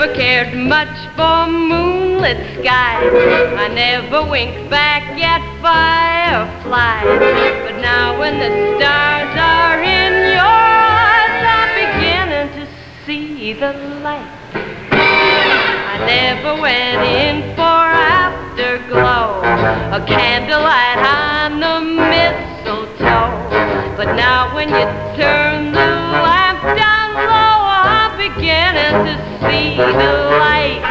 never cared much for moonlit skies. I never winked back at fireflies. But now when the stars are in your eyes, I'm beginning to see the light. I never went in for afterglow, a candlelight on the mistletoe. But now when you turn the lamp down low, I'm beginning to see the light.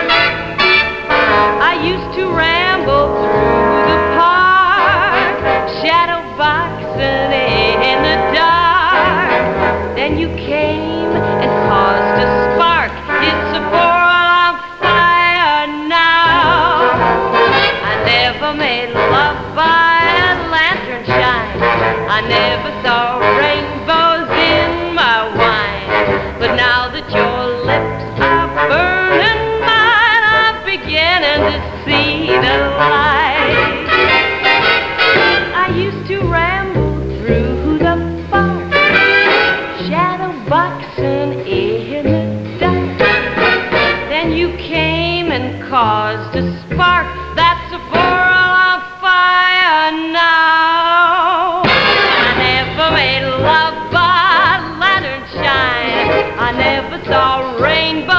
I used to ramble through the park, shadow boxing in the dark. Then you came and caused a spark. It's a world on fire now. I never made love by a lantern shine. I never saw rainbows in my wine. But now that your lips are burning mine, I'm beginning to see the light. I used to ramble through the park, shadow boxing in the dark. Then you came and caused a spark. That's a world on fire now. I never made love by lantern shine. I never saw rainbow